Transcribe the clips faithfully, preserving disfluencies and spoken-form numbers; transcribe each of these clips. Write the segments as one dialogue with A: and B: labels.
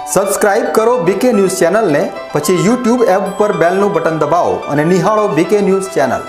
A: Subscribe કરો બીકે news ચેનલને, પછી યુટ્યુબ એપ પર બેલનું બટન દબાવો અને નિહાળો બીકે ન્યૂઝ ચેનલ।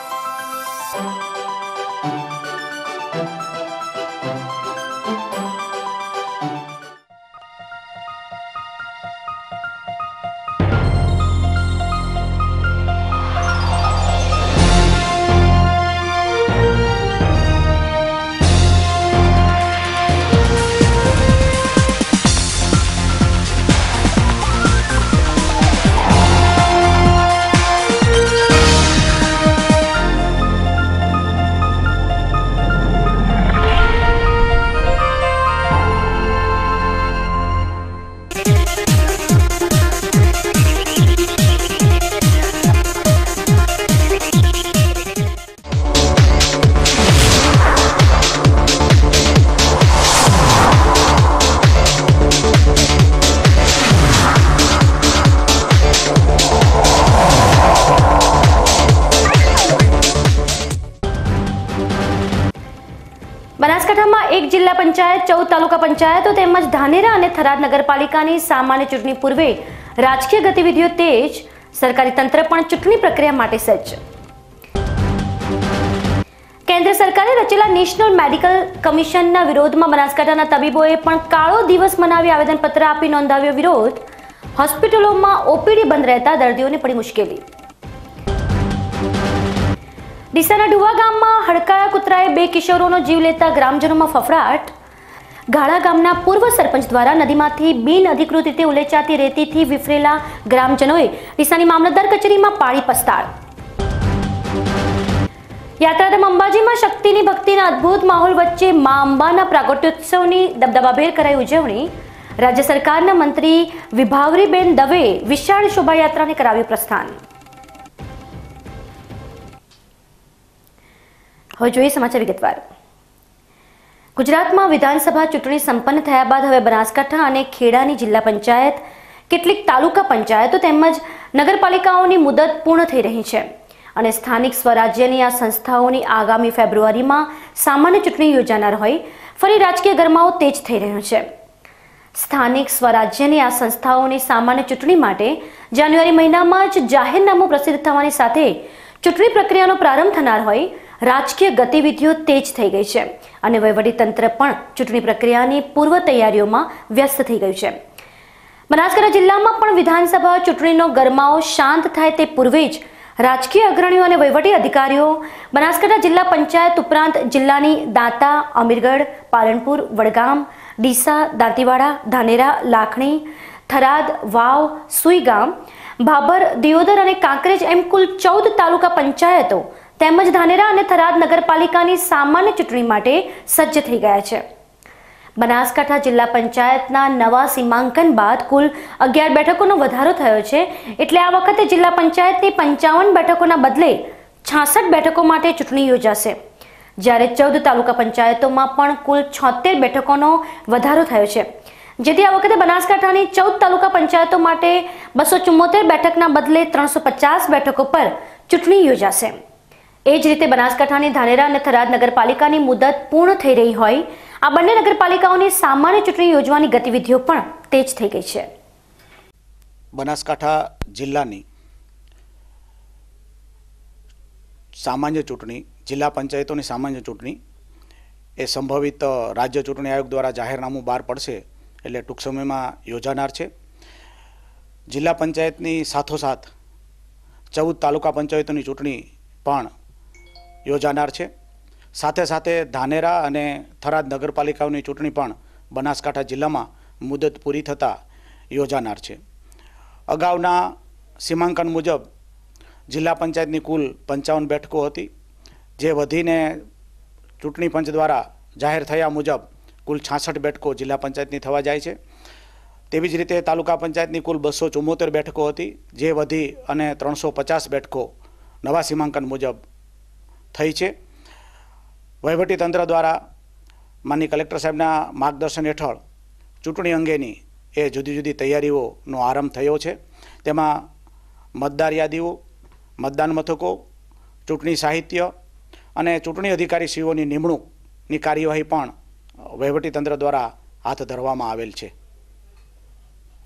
B: બનાસકાંઠામાં એક જિલ્લા પંચાયત, ચૌદ તાલુકા પંચાયતો તેમજ ધાનેરા અને થરાદ નગરપાલિકાની સામાન્ય ચૂંટણી પૂર્વે રાજકીય ગતિવિધિઓ તેજ, સરકારી તંત્ર પણ ચૂંટણી પ્રક્રિયા માટે સજ્જ। કેન્દ્ર સરકારે રચેલા નેશનલ મેડિકલ કમિશનના વિરોધમાં બનાસકાંઠાના તબીબોએ પણ કાળો દિવસ મનાવી આવેદનપત્ર આપી નોંધાવ્યો વિરોધ। હોસ્પિટલોમાં ઓપીડી બંધ રહેતા દર્દીઓને પડી મુશ્કેલી। ડીસાના ડુવા ગામમાં હડકાયા કૂતરાએ બે કિશોરોનો જીવ લેતા ગ્રામજનોમાં ફફડાટ। ગાળા ગામના પૂર્વ સરપંચ દ્વારા નદીમાંથી બિન અધિકૃત રીતે ઉલેચાતી રેતીથી વિફરેલા ગ્રામજનોએ ડીસાની મામલતદાર કચેરીમાં પાડી પસ્તાળ। યાત્રાધામ અંબાજીમાં શક્તિની ભક્તિના અદ્ભુત માહોલ વચ્ચે મા અંબાના પ્રાગટ્યોત્સવની દબદબાભેર કરાઈ ઉજવણી। રાજ્ય સરકારના મંત્રી વિભાવરીબેન દવે વિશાળ શોભાયાત્રાને કરાવ્યું પ્રસ્થાન। હવે જોઈએ સમાચાર વિગતવાર। ગુજરાતમાં વિધાનસભા ચૂંટણી સંપન્ન થયા બાદ હવે બનાસકાંઠા અને ખેડાની જિલ્લા પંચાયત, કેટલીક તાલુકા પંચાયતો તેમજ નગરપાલિકાઓની મુદત પૂર્ણ થઈ રહી છે અને સ્થાનિક સ્વરાજ્યની આ સંસ્થાઓની આગામી ફેબ્રુઆરીમાં સામાન્ય ચૂંટણી યોજાનાર હોય ફરી રાજકીય ગરમાવો તેજ થઈ રહ્યો છે। સ્થાનિક સ્વરાજ્યની આ સંસ્થાઓની સામાન્ય ચૂંટણી માટે જાન્યુઆરી મહિનામાં જ જાહેરનામું પ્રસિદ્ધ થવાની સાથે ચૂંટણી પ્રક્રિયાનો પ્રારંભ થનાર હોય રાજકીય ગતિવિધિઓ તેજ થઈ ગઈ છે અને વહીવટીતંત્ર પણ ચૂંટણી પ્રક્રિયાની પૂર્વ તૈયારીઓમાં વ્યસ્ત થઈ ગયું છે। બનાસકાંઠા જિલ્લામાં પણ વિધાનસભા ચૂંટણીનો ગરમાવો શાંત થાય તે પૂર્વે જ રાજકીય અગ્રણીઓ અને વહીવટી અધિકારીઓ બનાસકાંઠા જિલ્લા પંચાયત ઉપરાંત જિલ્લાની દાંતા, અમીરગઢ, પાલનપુર, વડગામ, ડીસા, દાંતીવાડા, ધાનેરા, લાખણી, થરાદ, વાવ, સુઈગામ, ભાભર, દિયોદર અને કાંકરેજ એમ કુલ ચૌદ તાલુકા પંચાયતો તેમજ ધાનેરા અને થરાદ નગરપાલિકાની સામાન્ય ચૂંટણી માટે સજ્જ થઈ ગયા છે। બનાસકાંઠા જિલ્લા પંચાયતના નવા સીમાંકન બાદ કુલ અગિયાર બેઠકોનો વધારો થયો છે, એટલે આ વખતે જિલ્લા પંચાયતની પંચાવન બેઠકોના બદલે છાસઠ બેઠકો માટે ચૂંટણી યોજાશે, જ્યારે ચૌદ તાલુકા પંચાયતોમાં પણ કુલ છોતેર બેઠકોનો વધારો થયો છે, જેથી આ વખતે બનાસકાંઠાની ચૌદ તાલુકા પંચાયતો માટે બસો ચુમ્મોતેર બેઠકના બદલે ત્રણસો પચાસ બેઠકો પર ચૂંટણી યોજાશે। એ જ રીતે બનાસકાંઠાની ધાનેરા અને થરાદ નગરપાલિકાની મુદત પૂર્ણ થઈ રહી હોય આ બંને નગરપાલિકાઓની સામાન્ય ચૂંટણી યોજવાની ગતિવિધિઓ પણ તેજ થઈ ગઈ છે।
C: બનાસકાંઠા જિલ્લાની સામાન્ય ચૂંટણી, જિલ્લા પંચાયતોની સામાન્ય ચૂંટણી એ સંભવિત રાજ્ય ચૂંટણી આયોગ દ્વારા જાહેરનામું બહાર પડશે એટલે ટૂંક સમયમાં યોજાનાર છે। જિલ્લા પંચાયતની સાથોસાથ ચૌદ તાલુકા પંચાયતોની ચૂંટણી પણ યોજાનાર છે। સાથે સાથે ધાનેરા અને થરાદ નગરપાલિકાઓની ચૂંટણી પણ બનાસકાંઠા જિલ્લામાં મુદત પૂરી થતાં યોજાનાર છે। અગાઉના સીમાંકન મુજબ જિલ્લા પંચાયતની કુલ પંચાવન બેઠકો હતી, જે વધીને ચૂંટણી પંચ દ્વારા જાહેર થયા મુજબ કુલ છાસઠ બેઠકો જિલ્લા પંચાયતની થવા જાય છે। તેવી જ રીતે તાલુકા પંચાયતની કુલ બસો ચુમ્મોતેર બેઠકો હતી, જે વધી અને ત્રણસો પચાસ બેઠકો નવા સીમાંકન મુજબ થઈ છે। વહીવટીતંત્ર દ્વારા માનની કલેક્ટર સાહેબના માર્ગદર્શન હેઠળ ચૂંટણી અંગેની એ જુદી જુદી તૈયારીઓનો આરંભ થયો છે। તેમાં મતદાર યાદીઓ, મતદાન મથકો, ચૂંટણી સાહિત્ય અને ચૂંટણી અધિકારીશ્રીઓની નિમણૂકની કાર્યવાહી પણ વહીવટીતંત્ર દ્વારા હાથ ધરવામાં આવેલ છે।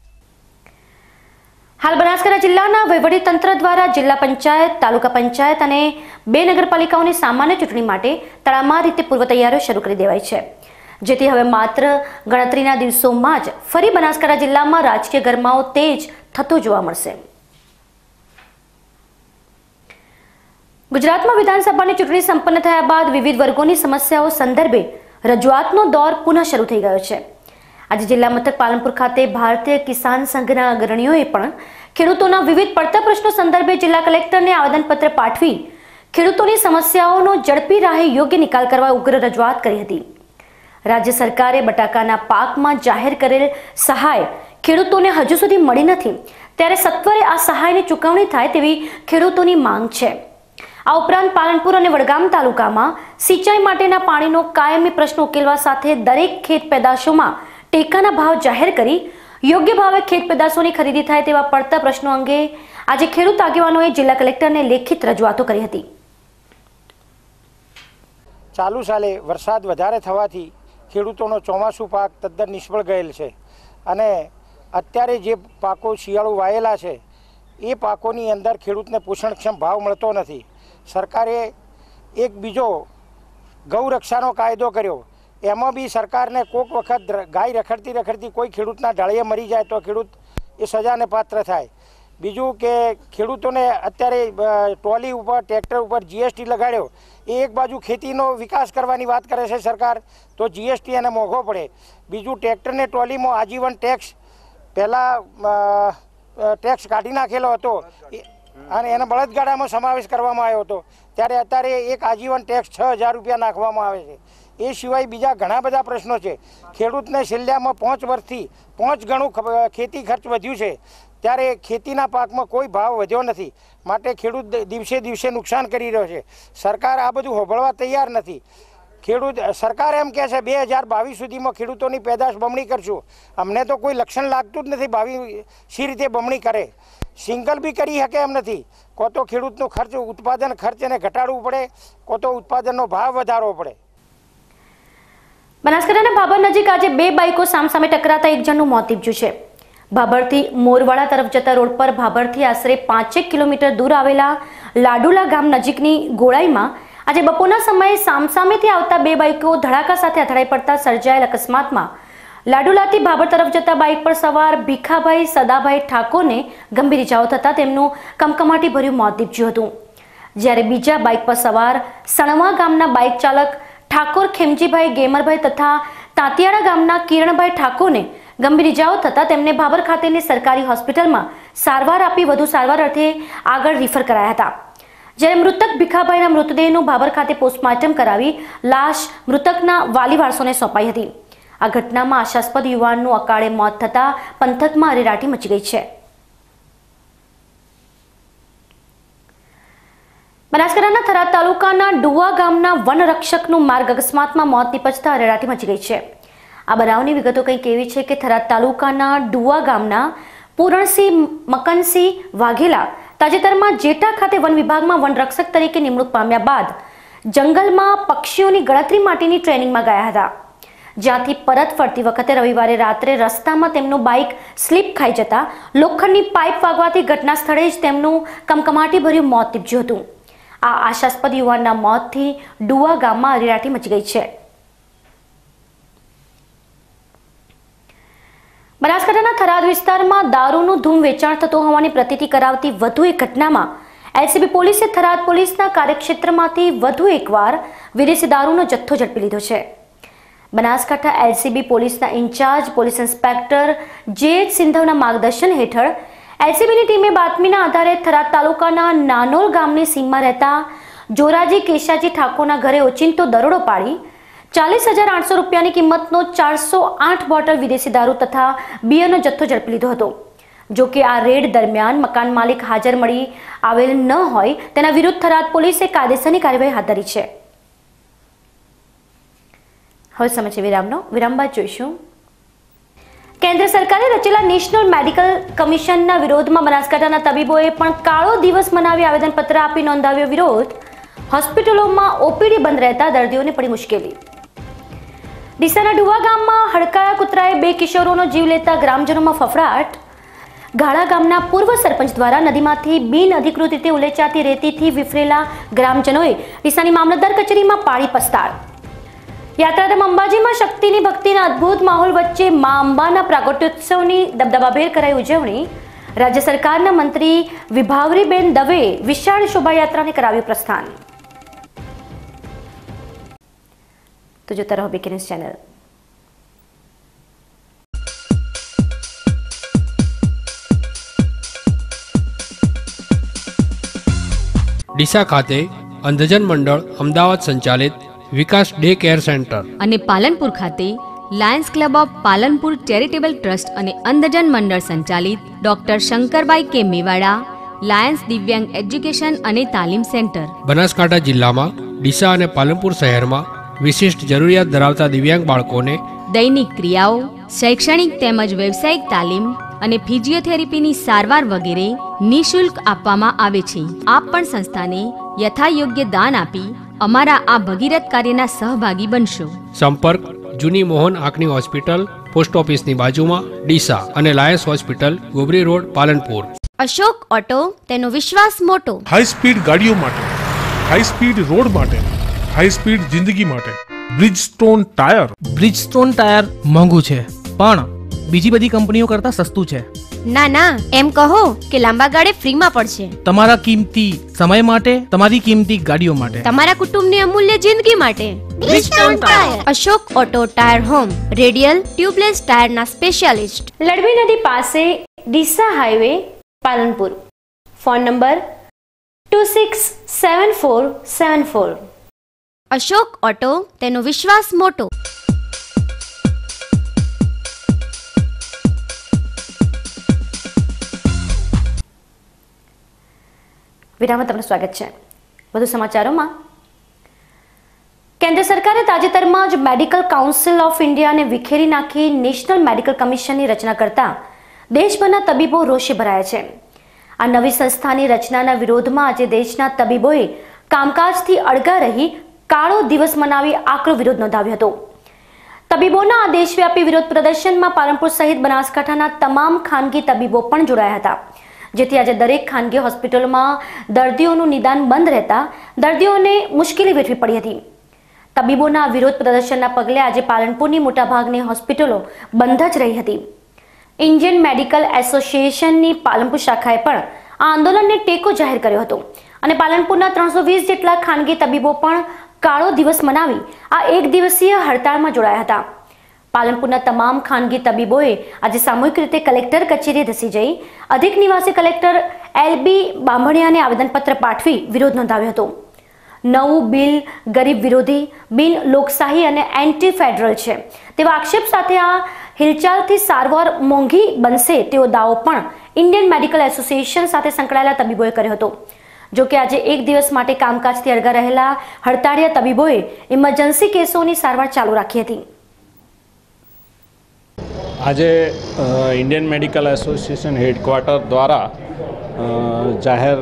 B: હાલ બનાસકાંઠા જિલ્લાના વહીવટીતંત્ર દ્વારા જિલ્લા પંચાયત, તાલુકા પંચાયત અને બે નગરપાલિકાઓની સામાન્ય ચૂંટણી માટે તડામાર રીતે પૂર્વ તૈયારીઓ શરૂ કરી દેવાઈ છે, જેથી હવે માત્ર ગણતરીના દિવસોમાં જ ફરી બનાસકાંઠા જિલ્લામાં રાજકીય ગરમાવો તેજ થતો જોવા મળશે. ગુજરાતમાં વિધાનસભાની ચૂંટણી સંપન્ન થયા બાદ વિવિધ વર્ગોની સમસ્યાઓ સંદર્ભે રજૂઆતનો દોર પુનઃ શરૂ થઈ ગયો છે. આજે જિલ્લા મથક પાલનપુર ખાતે ભારતીય કિસાન સંઘના અગ્રણીઓએ પણ ખેડૂતોના વિવિધ પડતર પ્રશ્નો સંદર્ભે જિલ્લા કલેક્ટરને આવેદનપત્ર પાઠવી ખેડૂતોની સમસ્યાઓનો ઝડપી રાહે યોગ્ય નિકાલ કરવા ઉગ્ર રજૂઆત કરી હતી. રાજ્ય સરકારે બટાકાના પાકમાં જાહેર કરેલ સહાય ખેડૂતોને હજુ સુધી મળી નથી, ત્યારે સત્વરે આ સહાયની ચૂકવણી થાય તેવી ખેડૂતોની માંગ છે. આ ઉપરાંત પાલનપુર અને વડગામ તાલુકામાં સિંચાઈ માટેના પાણીનો કાયમી પ્રશ્ન ઉકેલવા સાથે દરેક ખેત પેદાશોમાં ટેકાના ભાવ જાહેર કરી યોગ્ય ભાવે ખેત પેદાશોની ખરીદી થાય તેવા પડતર પ્રશ્નો અંગે આજે ખેડૂત આગેવાનોએ જિલ્લા કલેક્ટરને લેખિત રજૂઆતો કરી હતી.
D: ચાલુ સાલે વરસાદ વધારે થવાથી ખેડૂતોનો ચોમાસું પાક તદ્દન નિષ્ફળ ગયેલ છે અને અત્યારે જે પાકો શિયાળુ વાયેલા છે એ પાકોની અંદર ખેડૂતને પોષણક્ષમ ભાવ મળતો નથી. સરકારે એક બીજો ગૌરક્ષાનો કાયદો કર્યો, એમાં બી સરકારને કોઈક વખત ગાય રખડતી રખડતી કોઈ ખેડૂતના ઢાળીએ મરી જાય તો ખેડૂત એ સજાને પાત્ર થાય. બીજું કે ખેડૂતોને અત્યારે ટ્રોલી ઉપર ટ્રેક્ટર ઉપર જીએસટી લગાડ્યો, એ એક બાજુ ખેતીનો વિકાસ કરવાની વાત કરે છે સરકાર, તો જીએસટી એને મોંઘો પડે. બીજું ટ્રેક્ટરને ટ્રોલીમાં આજીવન ટેક્સ પહેલાં ટેક્સ કાઢી નાખેલો હતો અને એના બળદગાડામાં સમાવેશ કરવામાં આવ્યો હતો, ત્યારે અત્યારે એક આજીવન ટેક્સ છ હજાર રૂપિયા નાખવામાં આવે છે. એ સિવાય બીજા ઘણા બધા પ્રશ્નો છે. ખેડૂતને છેલ્લામાં પાંચ વર્ષથી પાંચ ગણું ખેતી ખર્ચ વધ્યું છે, ત્યારે ખેતીના પાકમાં કોઈ ભાવ વધ્યો નથી, માટે ખેડૂત દિવસે દિવસે નુકસાન કરી રહ્યો છે. સરકાર આ બધું હોભળવા તૈયાર નથી. ખેડૂત સરકાર એમ કહે છે બે હજાર બાવીસ સુધીમાં ખેડૂતોની પેદાશ બમણી કરશું. અમને તો કોઈ લક્ષણ લાગતું જ નથી બાવીસ સી રીતે બમણી કરે. સિંગલ બી કરી શકે એમ નથી. કો તો ખેડૂતનો ખર્ચ ઉત્પાદન ખર્ચ એને ઘટાડવું પડે, કો તો ઉત્પાદનનો ભાવ વધારવો પડે.
B: બનાસકાંઠાના ભાભર નજીક આજે બે બાઇકો સામસામે ટકરાતા એક જણનું મોત નીપજ્યું છે. ભાભરથી મોરવાડા તરફ જતા રોડ પર ભાભરથી આશરે પાંચેક કિલોમીટર દૂર આવેલા લાડુલા ગામ નજીકની ગોળાઈમાં આજે બપોરના સમયે સામસામેથી આવતા બે બાઇકો ધડાકા સાથે અથડાઈ પડતા સર્જાયેલ અકસ્માતમાં લાડુલાથી ભાભર તરફ જતા બાઇક પર સવાર ભીખાભાઈ સદાભાઈ ઠાકોરને ગંભીર ઇજાઓ થતાં તેમનું કમકમાટી ભર્યું મોત નીપજ્યું હતું, જ્યારે બીજા બાઇક પર સવાર સણવા ગામના બાઇક ચાલક ઠાકોર ખેમજીભાઈ ગેમરભાઈ તથા તાંતિયાળા ગામના કિરણભાઈ ઠાકોરને ગંભીર ઇજાઓ થતાં તેમને ભાભર ખાતેની સરકારી હોસ્પિટલમાં સારવાર આપી વધુ સારવાર અર્થે આગળ રિફર કરાયા હતા, જ્યારે મૃતક ભીખાભાઈના મૃતદેહનું ભાભર ખાતે પોસ્ટમોર્ટમ કરાવી લાશ મૃતકના વાલી વારસોને સોંપાઈ હતી. આ ઘટનામાં આશાસ્પદ યુવાનનું અકાળે મોત થતાં પંથકમાં અરેરાટી મચી ગઈ છે. બનાસકાંઠાના થરાદ તાલુકાના ડુવા ગામના વનરક્ષકનું માર્ગ અકસ્માતમાં મોત નીપજતા અરેરાટી મચી ગઈ છે. આ બનાવની વિગતો કંઈક એવી છે કે થરાદ તાલુકાના ડુવા ગામના પૂરણસિંહ મકનસિંહ વાઘેલા તાજેતરમાં જેટા ખાતે વન વિભાગમાં વનરક્ષક તરીકે નિમણૂક પામ્યા બાદ જંગલમાં પક્ષીઓની ગણતરી માટેની ટ્રેનિંગમાં ગયા હતા, જ્યાંથી પરત ફરતી વખતે રવિવારે રાત્રે રસ્તામાં તેમનું બાઇક સ્લીપ ખાઈ જતા લોખંડની પાઇપ વાગવાથી ઘટના સ્થળે જ તેમનું કમકમાટી ભર્યું મોત નીપજ્યું હતું. આ આશાસ્પદ યુવાનના મોતથી ડુવા ગામમાં અરેરાટી મચી ગઈ છે. બનાસકાંઠાના થરાદ વિસ્તારમાં દારૂનું ધૂમ વેચાણ થતું હોવાની પ્રતીતિ કરાવતી વધુ એક ઘટનામાં એલસીબી પોલીસે થરાદ પોલીસના કાર્યક્ષેત્રમાંથી વધુ એકવાર વિદેશી દારૂનો જથ્થો ઝડપી લીધો છે. બનાસકાંઠા એલસીબી પોલીસના incharge police inspector J H સિંધવના માર્ગદર્શન હેઠળ એલસીબીની ટીમે બાતમીના આધારે થરાદ તાલુકાના નાનોલ ગામની સીમમાં રહેતા જોરાજી કેશાજી ઠાકોરના ઘરે ઓચિંતો દરોડો પાડી ચાલીસ હજાર આઠસો રૂપિયાની કિંમતનો ચારસો આઠ બોટલ વિદેશી દારૂ તથા બિયરનો જથ્થો ઝડપી લીધો હતો. જો કે આ રેડ દરમિયાન મકાન માલિક હાજર મળી આવેલ ન હોય તેના વિરુદ્ધ થરાદ પોલીસે કાયદેસરની કાર્યવાહી હાથ ધરી છે. હવે સમય છે વિરામનો. વિરામ બાદ જોઈશું. કેન્દ્ર સરકારે રચેલા નેશનલ મેડિકલ કમિશનના વિરોધમાં બનાસકાંઠાના તબીબોએ પણ કાળો દિવસ મનાવી આવેદનપત્ર આપી નોંધાવ્યો વિરોધ. હોસ્પિટલોમાં ઓપીડી બંધ રહેતા દર્દીઓને પડી મુશ્કેલી. ડીસાના ડુવા ગામમાં હડકાયા કૂતરાએ બે કિશોરોનો જીવ લેતા ગ્રામજનોમાં ફફડાટ. ગાળા ગામના પૂર્વ સરપંચ દ્વારા નદીમાંથી બિન અધિકૃત રીતે ઉલેચાતી રેતીથી વિફરેલા ગ્રામજનોએ ડીસાની મામલતદાર કચેરીમાં પાડી પસ્તાળ. યાત્રાધામ અંબાજીમાં શક્તિની ભક્તિના અદ્ભુત માહોલ વચ્ચે મા અંબાના પ્રાગટ્યોત્સવની દબદબાભેર કરાઈ ઉજવણી. રાજ્ય સરકારના મંત્રી વિભાવરીબેન દવે વિશાળ શોભાયાત્રાને કરાવ્યું પ્રસ્થાન. તો જોતા રહો બીકે ન્યૂઝ ચેનલ.
E: ડીસા ખાતે અંધજન મંડળ અમદાવાદ સંચાલિત વિકાસ ડે કેર સેન્ટર
F: અને પાલનપુર ખાતે lions club of Palanpur charitable trust અને અંધજન મંડળ સંચાલિત ડોક્ટર શંકરબાઈ કે મેવાડા લાયન્સ દિવ્યાંગ એજ્યુકેશન અને તાલીમ સેન્ટર.
E: બનાસકાંઠા જિલ્લામાં ડીસા અને પાલનપુર શહેરમાં વિશિષ્ટ જરૂરિયાત ધરાવતા દિવ્યાંગ બાળકોને
F: દૈનિક ક્રિયાઓ, શૈક્ષણિક તેમજ વ્યવસાયિક તાલીમ અને ફિઝિયોથેરાપીની સારવાર વગેરે નિઃશુલ્ક આપવામાં આવે છે. આપ પણ સંસ્થાને યથાયોગ્ય દાન આપી અમારા આ ભગીરથ કાર્યના સહભાગી બનશો.
E: સંપર્ક જૂની મોહન આંખની હોસ્પિટલ, પોસ્ટ ઓફિસની બાજુમાં ડીસા અને lions hospital, Gobari road, Palanpur.
F: Ashok auto, તેનો વિશ્વાસ મોટો.
G: હાઈ સ્પીડ ગાડીઓ માટે, હાઈ સ્પીડ રોડ માટે, હાઈ સ્પીડ જિંદગી માટે બ્રિજસ્ટોન ટાયર.
H: બ્રિજસ્ટોન ટાયર મોંઘું છે પણ બીજી બધી કંપનીઓ કરતા સસ્તું છે.
F: ના ના, એમ કહો કે લાંબા ગાળે ફ્રીમાં પડશે.
H: તમારા કિંમતી સમય માટે, તમારી કિંમતી ગાડીઓ માટે,
F: તમારા કુટુંબની અમૂલ્ય જિંદગી માટે. Bridgestone tyre. Ashok auto tyre home, radial tubeless ટાયરના સ્પેશિયાલિસ્ટ.
B: લડવી નદી પાસે Deesa highway, Palanpur. Phone number two six seven four seven four.
F: Ashok auto, તેનો વિશ્વાસ મોટો.
B: વિરામમાં તમારું સ્વાગત છે. વધુ સમાચારોમાં, કેન્દ્ર સરકારે તાજેતરમાં જ મેડિકલ કાઉન્સિલ ઓફ ઇન્ડિયાને વિખેરી નાખી નેશનલ મેડિકલ કમિશનની રચના કરતા દેશભરના તબીબો રોષે ભરાયા છે. આ નવી સંસ્થાની રચનાના વિરોધમાં આજે દેશના તબીબોએ કામકાજથી અળગા રહી કાળો દિવસ મનાવી આકરો વિરોધ નોંધાવ્યો હતો. તબીબોના આ દેશવ્યાપી વિરોધ પ્રદર્શનમાં પાલનપુર સહિત બનાસકાંઠાના તમામ ખાનગી તબીબો પણ જોડાયા હતા, જેથી આજે દરેક ખાનગી હોસ્પિટલોમાં દર્દીઓનું નિદાન બંધ રહેતા દર્દીઓને મુશ્કેલી વેઠવી પડી હતી. તબીબોના વિરોધ પ્રદર્શનના પગલે આજે પાલનપુરની મોટાભાગની હોસ્પિટલો બંધ જ રહી હતી. ઇન્ડિયન મેડિકલ એસોસિએશનની પાલનપુર શાખાએ પણ આ આંદોલનને ટેકો જાહેર કર્યો હતો અને પાલનપુરના ત્રણસો વીસ જેટલા ખાનગી તબીબો પણ કાળો દિવસ મનાવી આ એક દિવસીય હડતાળમાં જોડાયા હતા. પાલનપુરના તમામ ખાનગી તબીબોએ આજે સામૂહિક રીતે કલેક્ટર કચેરીએ ધસી જઈ અધિક નિવાસી કલેક્ટર એલ બી બાંભણિયાને આવેદનપત્ર પાઠવી વિરોધ નોંધાવ્યો હતો. નવું બિલ ગરીબ વિરોધી, બિન લોકશાહી અને એન્ટી ફેડરલ છે તેવા આક્ષેપ સાથે આ હિલચાલથી સારવાર મોંઘી બનશે તેવો દાવો પણ ઇન્ડિયન મેડિકલ એસોસિએશન સાથે સંકળાયેલા તબીબોએ કર્યો હતો. જો કે આજે એક દિવસ માટે કામકાજથી અળગા રહેલા હડતાળિયા તબીબોએ ઇમરજન્સી કેસોની સારવાર ચાલુ રાખી હતી.
I: આજે ઇન્ડિયન મેડિકલ એસોસિએશન હેડક્વાર્ટર દ્વારા જાહેર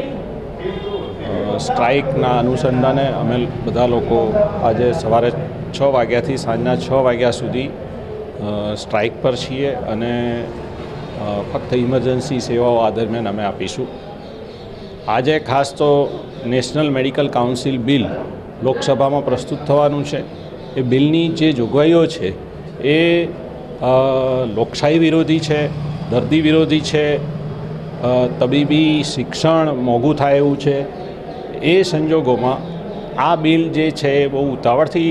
I: સ્ટ્રાઇકના અનુસંધાને અમે બધા લોકો આજે સવારે છ વાગ્યાથી સાંજના છ વાગ્યા સુધી સ્ટ્રાઇક પર છીએ અને ફક્ત ઇમરજન્સી સેવાઓ આ દરમિયાન અમે આપીશું. આજે ખાસ તો નેશનલ મેડિકલ કાઉન્સિલ બિલ લોકસભામાં પ્રસ્તુત થવાનું છે. એ બિલની જે જોગવાઈઓ છે એ લોકશાહી વિરોધી છે, દર્દી વિરોધી છે, તબીબી શિક્ષણ મોંઘું થાય એવું છે. એ સંજોગોમાં આ બિલ જે છે એ બહુ ઉતાવળથી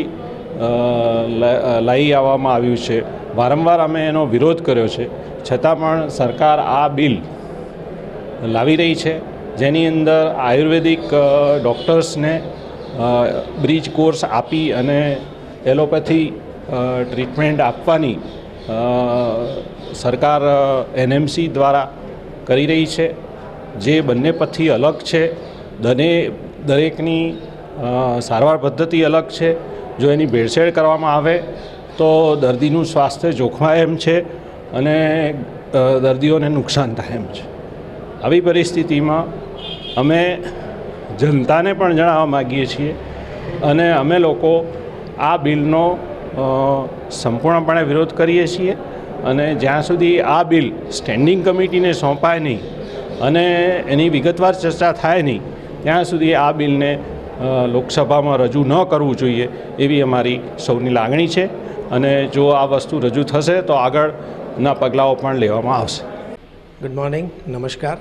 I: લાવી આવવામાં આવ્યું છે. વારંવાર અમે એનો વિરોધ કર્યો છે, છતાં પણ સરકાર આ બિલ લાવી રહી છે, જેની અંદર આયુર્વેદિક ડૉક્ટર્સને બ્રિજ કોર્સ આપી અને એલોપેથી ટ્રીટમેન્ટ આપવાની સરકાર એનએમસી દ્વારા કરી રહી છે, જે બંને પથ્થી અલગ છે. દને દરેકની સારવાર પદ્ધતિ અલગ છે. જો એની ભેળસેળ કરવામાં આવે તો દર્દીનું સ્વાસ્થ્ય જોખમાય એમ છે અને દર્દીઓને નુકસાન થાય એમ છે. આવી પરિસ્થિતિમાં અમે જનતાને પણ જણાવવા માગીએ છીએ અને અમે લોકો આ બિલનો સંપૂર્ણપણે વિરોધ કરીએ છીએ અને જ્યાં સુધી આ બિલ સ્ટેન્ડિંગ કમિટીને સોંપાય નહીં અને એની વિગતવાર ચર્ચા થાય નહીં ત્યાં સુધી આ બિલને લોકસભામાં રજૂ ન કરવું જોઈએ એવી અમારી સૌની લાગણી છે. અને જો આ વસ્તુ રજૂ થશે તો આગળના પગલાઓ પણ લેવામાં આવશે.
J: ગુડ મોર્નિંગ, નમસ્કાર.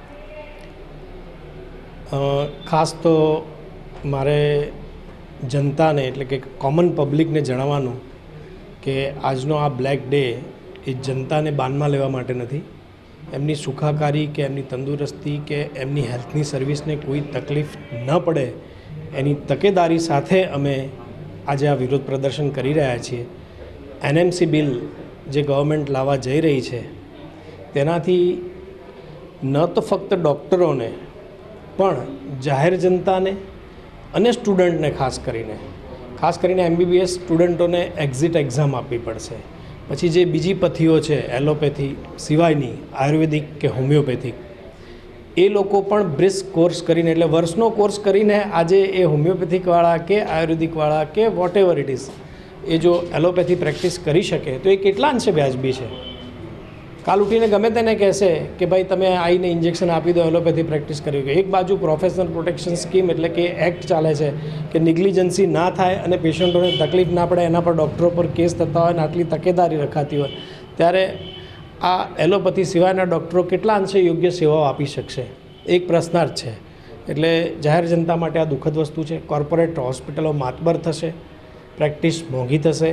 J: ખાસ તો મારે જનતાને એટલે કે કોમન પબ્લિકને જણાવવાનું કે આજનો આ બ્લેક ડે એ જનતાને બાનમાં લેવા માટે નથી. એમની સુખાકારી કે એમની તંદુરસ્તી કે એમની હેલ્થની સર્વિસને કોઈ તકલીફ ન પડે એની તકેદારી સાથે અમે આજે આ વિરોધ પ્રદર્શન કરી રહ્યા છીએ. એનએમસી બિલ જે ગવર્મેન્ટ લાવવા જઈ રહી છે તેનાથી ન તો ફક્ત ડૉક્ટરોને પણ જાહેર જનતાને અને સ્ટુડન્ટને ખાસ કરીને ખાસ કરીને એમબીબીએસ સ્ટુડન્ટોને એક્ઝિટ એક્ઝામ આપવી પડશે. પછી જે બીજી પથ્થીઓ છે એલોપેથી સિવાયની આયુર્વેદિક કે હોમિયોપેથિક એ લોકો પણ બ્રિસ્ક કોર્સ કરીને એટલે વર્ષનો કોર્સ કરીને આજે એ હોમિયોપેથિકવાળા કે આયુર્વેદિકવાળા કે વોટ એવર ઇટ ઇઝ એ જો એલોપેથી પ્રેક્ટિસ કરી શકે તો એ કેટલા અંશે વ્યાજબી છે. કાલ ઉઠીને ગમે તેને કહેશે કે ભાઈ તમે આવીને ઇન્જેક્શન આપી દો, એલોપેથી પ્રેક્ટિસ કરી દો. એક બાજુ પ્રોફેશનલ પ્રોટેક્શન સ્કીમ એટલે કે એક્ટ ચાલે છે કે નિગ્લિજન્સી ના થાય અને પેશન્ટોને તકલીફ ના પડે એના પર ડૉક્ટરો પર કેસ થતા હોય અને આટલી તકેદારી રખાતી હોય ત્યારે આ એલોપેથી સિવાયના ડૉક્ટરો કેટલા અંશે યોગ્ય સેવાઓ આપી શકશે એક પ્રશ્નાર્થ છે. એટલે જાહેર જનતા માટે આ દુઃખદ વસ્તુ છે. કોર્પોરેટ હોસ્પિટલો માતબર થશે, પ્રેક્ટિસ મોંઘી થશે.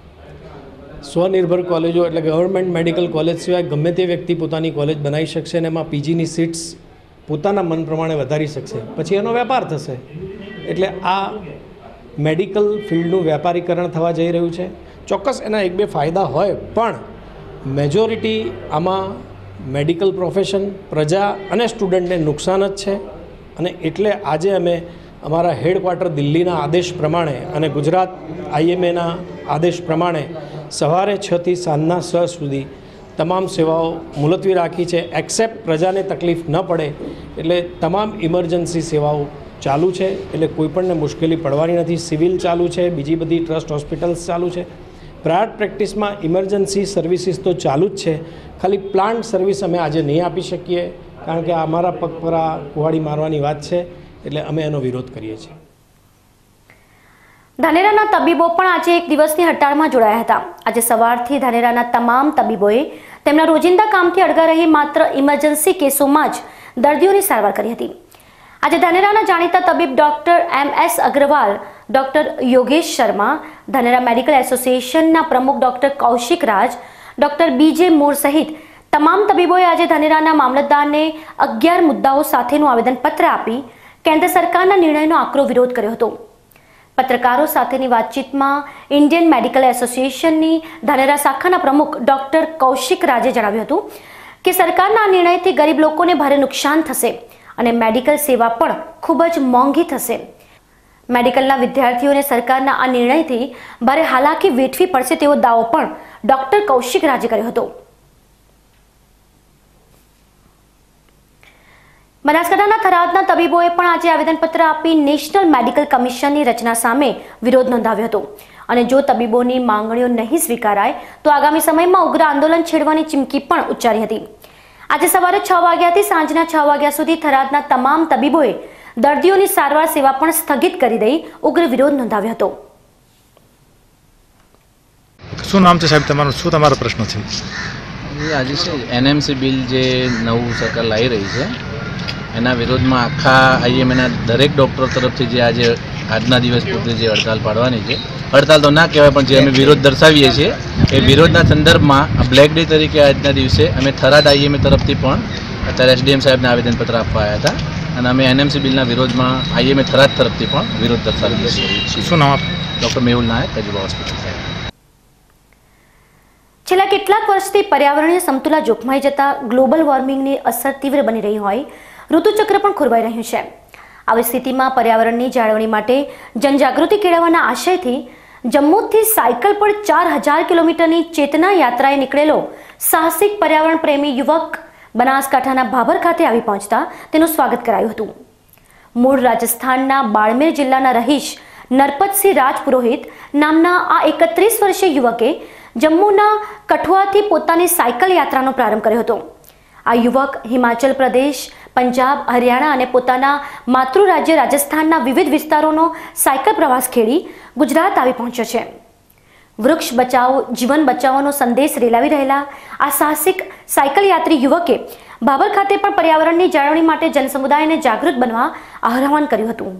J: સ્વનિર્ભર કોલેજો એટલે ગવર્મેન્ટ મેડિકલ કોલેજ સિવાય ગમે તે વ્યક્તિ પોતાની કોલેજ બનાવી શકશે અને એમાં પીજીની સીટ્સ પોતાના મન પ્રમાણે વધારી શકશે. પછી એનો વેપાર થશે. એટલે આ મેડિકલ ફિલ્ડનું વ્યાપારીકરણ થવા જઈ રહ્યું છે. ચોક્કસ એના એક બે ફાયદા હોય પણ મેજોરિટી આમાં મેડિકલ પ્રોફેશન, પ્રજા અને સ્ટુડન્ટને નુકસાન જ છે. અને એટલે આજે અમે અમારા હેડક્વાર્ટર દિલ્હીના આદેશ પ્રમાણે અને ગુજરાત આઈએમએના આદેશ પ્રમાણે સવારે છ થી સાંજના છ સુધી તમામ સેવાઓ મુલતવી રાખી છે. એક્સેપ્ટ પ્રજાને તકલીફ ન પડે એટલે તમામ ઇમરજન્સી સેવાઓ ચાલુ છે. એટલે કોઈપણને મુશ્કેલી પડવાની નથી. સિવિલ ચાલુ છે, બીજી બધી ટ્રસ્ટ હોસ્પિટલ્સ ચાલુ છે. પ્રાઇવેટ પ્રેક્ટિસમાં ઇમરજન્સી સર્વિસીસ તો ચાલુ જ છે. ખાલી પ્લાન્ટ સર્વિસ અમે આજે નહીં આપી શકીએ કારણ કે અમારા પગ પર આ કુહાડી મારવાની વાત છે. એટલે અમે એનો વિરોધ કરીએ છીએ.
B: ધાનેરાના તબીબો પણ આજે એક દિવસની હડતાળમાં જોડાયા હતા. આજે સવારથી ધાનેરાના તમામ તબીબોએ તેમના રોજિંદા કામથી અડગા રહી માત્ર ઇમરજન્સી કેસોમાં જ દર્દીઓની સારવાર કરી હતી. આજે ધાનેરાના જાણીતા તબીબ doctor M S Agarwal, doctor Yogesh Sharma, Dhanera medical એસોસિએશનના પ્રમુખ ડોક્ટર કૌશિક રાજ, ડોક્ટર બીજે મોર સહિત તમામ તબીબોએ આજે ધાનેરાના મામલતદારને અગિયાર મુદ્દાઓ સાથેનું આવેદનપત્ર આપી કેન્દ્ર સરકારના નિર્ણયનો આકરો વિરોધ કર્યો હતો. પત્રકારો સાથેની વાતચીતમાં ઇન્ડિયન મેડિકલ એસોસિએશનની ધાનેરા શાખાના પ્રમુખ ડોક્ટર કૌશિક રાજે જણાવ્યું હતું કે સરકારના આ નિર્ણયથી ગરીબ લોકોને ભારે નુકસાન થશે અને મેડિકલ સેવા પણ ખૂબ જ મોંઘી થશે. મેડિકલના વિદ્યાર્થીઓને સરકારના આ નિર્ણયથી ભારે હાલાકી વેઠવી પડશે તેવો દાવો પણ ડોક્ટર કૌશિક રાજે કર્યો હતો. બનાસકાંઠાના થરાદના તબીબોએ પણ આજે આવેદનપત્ર આપી નેશનલ મેડિકલ કમિશનની રચના સામે વિરોધ નોંધાવ્યો હતો અને જો તબીબોની માંગણીઓ નહીં સ્વીકારાય તો આગામી સમયમાં ઉગ્ર આંદોલન છેડવાની ચીમકી પણ ઉચ્ચારી હતી. આજે સવારે છ વાગ્યાથી સાંજના છ વાગ્યા સુધી થરાદના તમામ તબીબોએ દર્દીઓની સારવાર સેવા પણ સ્થગિત કરી દઈ ઉગ્ર વિરોધ નોંધાવ્યો હતો.
K: શું નામ છે સાહેબ તમારું? શું તમારો પ્રશ્ન છે?
L: આજે છે એનએમસી બિલ જે નવું સરકાર લાવી રહી છે એના વિરોધમાં આખા આઈએમએના દરેક ડૉક્ટરો તરફથી જે આજે આજના દિવસ પૂરતી જે હડતાલ પાડવાની છે, હડતાલ તો ના કહેવાય પણ જે અમે વિરોધ દર્શાવીએ છીએ એ વિરોધના સંદર્ભમાં બ્લેક ડે તરીકે આજના દિવસે અમે થરાદ આઈએમએ તરફથી પણ અત્યારે એસડીએમ સાહેબને આવેદનપત્ર આપવા આવ્યા હતા અને અમે એનએમસી બિલના વિરોધમાં આઈએમએ થરાદ તરફથી પણ વિરોધ દર્શાવીએ છીએ.
K: શું નામ?
L: ડૉક્ટર મેહુલ નાયક, કજુબા હોસ્પિટલ સાહેબ.
B: છેલ્લા કેટલાક વર્ષથી પર્યાવરણીય સમતુલા જોખમાઈ જતા ગ્લોબલ વોર્મિંગની અસર તીવ્ર બની રહી હોય ઋતુચક્ર પણ ખોરવાઈ રહ્યું છે. આવી સ્થિતિમાં પર્યાવરણની જાળવણી માટે જનજાગૃતિ કેળવવાના આશયથી જમ્મુથી સાયકલ પર ચાર હજાર કિલોમીટરની ચેતના યાત્રાએ નીકળેલો સાહસિક પર્યાવરણ પ્રેમી યુવક બનાસકાંઠાના ભાભર ખાતે આવી પહોંચતા તેનું સ્વાગત કરાયું હતું. મૂળ રાજસ્થાનના બાડમેર જિલ્લાના રહીશ નરપતસિંહ રાજપુરોહિત નામના આ એકત્રીસ વર્ષીય યુવકે જમ્મુના કઠુઆથી પોતાની સાયકલ યાત્રાનો પ્રારંભ કર્યો હતો. આ યુવક હિમાચલ પ્રદેશ, પંજાબ, હરિયાણા અને પોતાના માતૃ રાજ્ય રાજસ્થાનના વિવિધ વિસ્તારોનો સાયકલ પ્રવાસ ખેડી ગુજરાત આવી પહોંચ્યો છે. વૃક્ષ બચાવો, જીવન બચાવવાનો સંદેશ રેલાવી રહેલા આ સાહસિક સાયકલ યાત્રી યુવકે બાબર ખાતે પણ પર્યાવરણની જાળવણી માટે જનસમુદાયને જાગૃત બનવા આહ્વાન કર્યું હતું.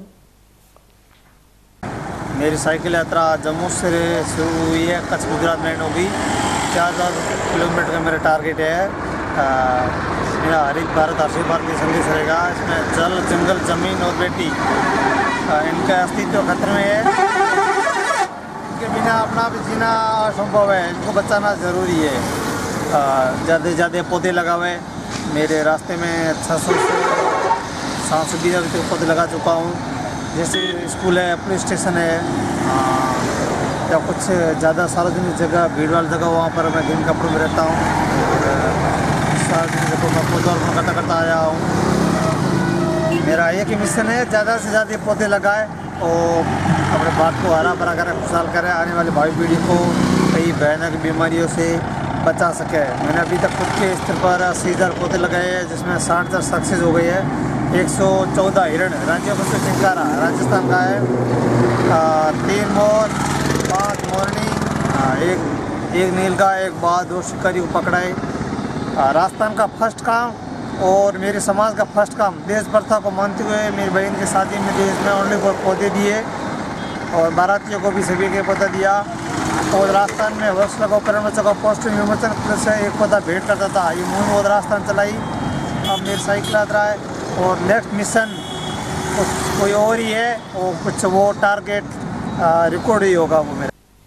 M: मेरी साइकिल यात्रा जम्मू से शुरू हुई है, कच्छ गुजरात में एंड होगी. चार हज़ार किलोमीटर का मेरा टारगेट है. आ, मेरा हरित भारत हर्षित भारत की संदेश रहेगा. इसमें जल, जंगल, जमीन और बेटी आ, इनका अस्तित्व खतरे में है. इनके बिना अपना भी जीना असंभव है. इनको बचाना ज़रूरी है. ज़्यादा से ज़्यादा पौधे लगावे. मेरे रास्ते में छः सौ से सात सौ बीस अभी तक पौधे लगा चुका हूँ. जैसे स्कूल है, पुलिस स्टेशन है, या कुछ ज़्यादा सार्वजनिक जगह, भीड़ वाली जगह, वहाँ पर मैं ग्रीन कपड़ों में रहता हूँ. सार्वजनिक जगहों में पौधों में करता करता आया हूँ. मेरा एक ही मिशन है, ज़्यादा से ज़्यादा पौधे लगाए और अपने भारत को हरा भरा करें, खुशहाल करें, आने वाली भावी पीढ़ी को कई भयानक बीमारियों से बचा सके. मैंने अभी तक खुद के स्तर पर अस्सी हज़ार पौधे लगाए हैं, जिसमें साठ हज़ार सक्सेस हो गई है. एक सौ चौदह हिरण, राज्यों में से चिंकारा राजस्थान का है, तीन मोर, पाँच मोरनी, एक एक नीलगाय, एक बाघ, दो शिकारी को पकड़ाए. राजस्थान का फर्स्ट काम और मेरे समाज का फर्स्ट काम देश प्रथा को मानते हुए मेरी बहन की शादी में देश में ओनली फॉर पौधे दिए और बारातियों को भी सभी के पौधा दिया. और राजस्थान में वर्ष लगाओ पर्यावरण बचाओ पोस्ट विमोचन प्लस एक पौधा भेंट करता था. ये मुहिम और राजस्थान चलाई. अब मेरी साइकिल यात्रा है और नेक्स्ट मिशन कुछ कोई और ही है और कुछ वो टारगेट रिकॉर्ड ही होगा वो मेरा.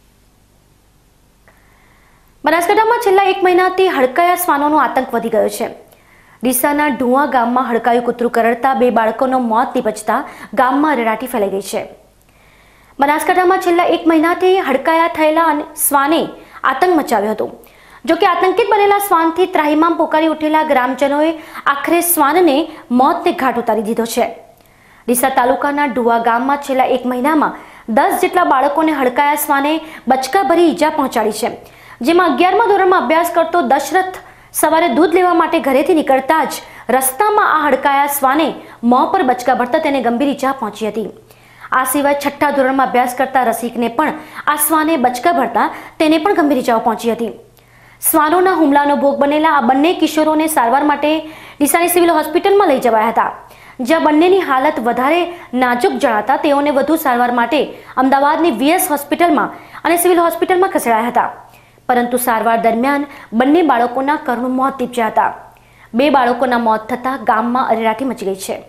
B: બનાસકાંઠામાં છેલ્લા એક મહિનાથી હડકાયા શ્વાનોનો આતંક વધી ગયો છે. ડીસાના ઢુવા ગામમાં હડકાયું કૂતરું કરડતા બે બાળકોનો મોત નિપજતા ગામમાં અરેરાટી ફેલાઈ ગઈ છે. બનાસકાંઠામાં છેલ્લા એક મહિનાથી હડકાયા થયેલા શ્વાને આતંક મચાવ્યો હતો. જોકે આતંકિત બનેલા શ્વાનથી ત્રાહિમામ પોકારી ઉઠેલા ગ્રામજનોએ આખરે શ્વાનને મોતને ઘાટ ઉતારી દીધો છે. ડીસા તાલુકાના ઢુવા ગામમાં છેલ્લા એક મહિનામાં દસ જેટલા બાળકોને હડકાયા શ્વાને બચકાભરી ઈજા પહોંચાડી છે. જેમાં અગિયારમા ધોરણમાં અભ્યાસ કરતો દશરથ સવારે દૂધ લેવા માટે ઘરેથી નીકળતા જ રસ્તામાં આ હડકાયા શ્વાને મોં પર બચકા ભરતા તેને ગંભીર ઈજા પહોંચી હતી. આ સિવાય છઠ્ઠા ધોરણમાં અભ્યાસ કરતા રસિકને પણ આ શ્વાને બચકા ભરતા તેને પણ ગંભીર ઈજાઓ પહોંચી હતી. શ્વાનોના હુમલાનો ભોગ બનેલા આ બંને કિશોરોને સારવાર માટે ડીસાની સિવિલ હોસ્પિટલમાં લઈ જવાયા હતા. જ્યાં બંનેની હાલત વધારે નાજુક જણાતા તેઓને વધુ સારવાર માટે અમદાવાદની વીએસ હોસ્પિટલમાં અને સિવિલ હોસ્પિટલમાં ખસેડાયા હતા. પરંતુ સારવાર દરમિયાન બંને બાળકોના કરુણ મોત નીપજ્યા હતા. બે બાળકોના મોત થતાં ગામમાં અરેરાટી મચી ગઈ છે.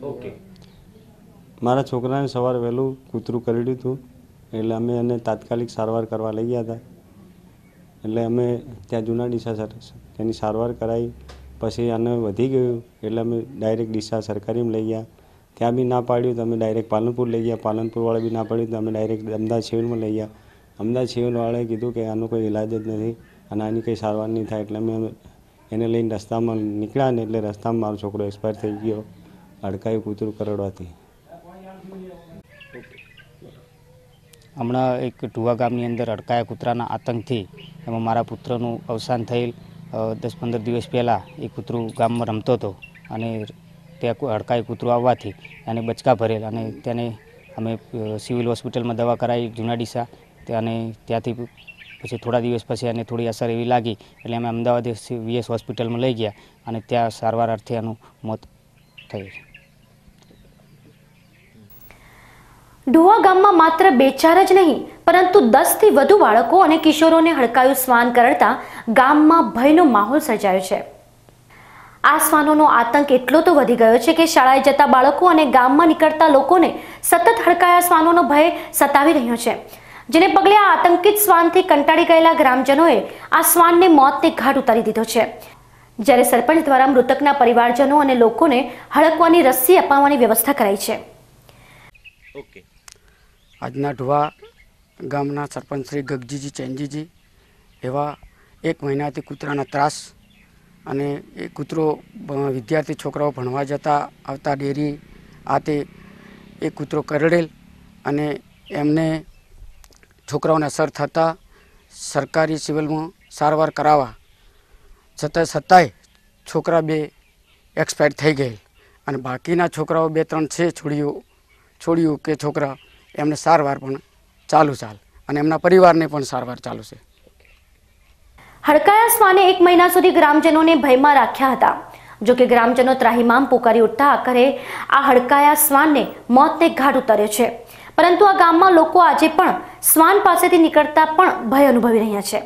N: મારા છોકરાને સવારે વહેલું કૂતરું કરડ્યું હતું એટલે અમે એને તાત્કાલિક સારવાર કરવા લઈ ગયા હતા. એટલે અમે ત્યાં જૂના ડીસા સર તેની સારવાર કરાવી. પછી આને વધી ગયું એટલે અમે ડાયરેક્ટ ડીસા સરકારીમાં લઈ ગયા. ત્યાં બી ના પાડ્યું તો અમે ડાયરેક્ટ પાલનપુર લઈ ગયા. પાલનપુરવાળા બી ના પાડ્યું તો અમે ડાયરેક્ટ અમદાવાદ સિવિલમાં લઈ ગયા. અમદાવાદ સિવિલવાળાએ કીધું કે આનો કોઈ ઇલાજ જ નથી અને આની કંઈ સારવાર નહીં થાય. એટલે અમે એને લઈને રસ્તામાં નીકળ્યા ને એટલે રસ્તામાં મારો છોકરો એક્સપાયર થઈ ગયો હડકાયું કૂતરું કરડવાથી.
O: હમણાં એક ઢુવા ગામની અંદર હડકાયા કૂતરાના આતંકથી એમાં મારા પુત્રનું અવસાન થયેલ. દસ પંદર દિવસ પહેલાં એ કૂતરું ગામમાં રમતો હતો અને ત્યાં હડકાયું કૂતરું આવવાથી એને બચકા ભરેલ અને તેને અમે સિવિલ હોસ્પિટલમાં દવા કરાવી જૂના ડીસા. અને ત્યાંથી પછી થોડા દિવસ પછી એને થોડી અસર એવી લાગી એટલે અમે અમદાવાદ વીએસ હોસ્પિટલમાં લઈ ગયા અને ત્યાં સારવાર અર્થે એનું મોત થયું.
B: ઢુવા ગામમાં માત્ર બે ચાર જ નહીં પરંતુ દસથી વધુ બાળકો અને કિશોરોને હડકાયું શ્વાન કરડતા ગામમાં ભયનો માહોલ સર્જાયો છે. આ શ્વાનોનો આતંક એટલો તો વધી ગયો છે કે શાળાએ જતા બાળકો અને ગામમાં નીકળતા લોકોને સતત હડકાયા શ્વાનોનો ભય સતાવી રહ્યો છે. જેને પગલે આ આતંકિત શ્વાનથી કંટાળી ગયેલા ગ્રામજનોએ આ શ્વાનને મોતને ઘાટ ઉતારી દીધો છે. જ્યારે સરપંચ દ્વારા મૃતકના પરિવારજનો અને લોકોને હડકવાની રસ્સી અપાવવાની વ્યવસ્થા કરાઈ છે.
P: ઓકે આજના ઢુવા ગામના સરપંચ શ્રી ગગજીજી ચેનજીજી એવા એક મહિનાથી કૂતરાના ત્રાસ અને એ કૂતરો વિદ્યાર્થી છોકરાઓ ભણવા જતા આવતા ડેરી આ તે એ કૂતરો કરડેલ અને એમને છોકરાઓને અસર થતાં સરકારી સિવિલમાં સારવાર કરાવવા છતાં છતાંય છોકરા બે એક્સપાયર થઈ ગયેલ અને બાકીના છોકરાઓ બે ત્રણ છે છોડીઓ છોડ્યું કે છોકરા એમને સારવાર પણ ચાલુ ચાલ અને એમના પરિવારને પણ સારવાર ચાલુ છે.
B: હડકાયા શ્વાને એક મહિના સુધી ગ્રામજનોને ભયમાં રાખ્યા હતા. જો કે ગ્રામજનો ત્રાહિમામ પુકારી ઉઠતા આખરે આ હડકાયા શ્વાનને મોતને ઘાટ ઉતાર્યો છે. પરંતુ આ ગામમાં લોકો આજે પણ શ્વાન પાસેથી નીકળતા પણ ભય અનુભવી રહ્યા છે.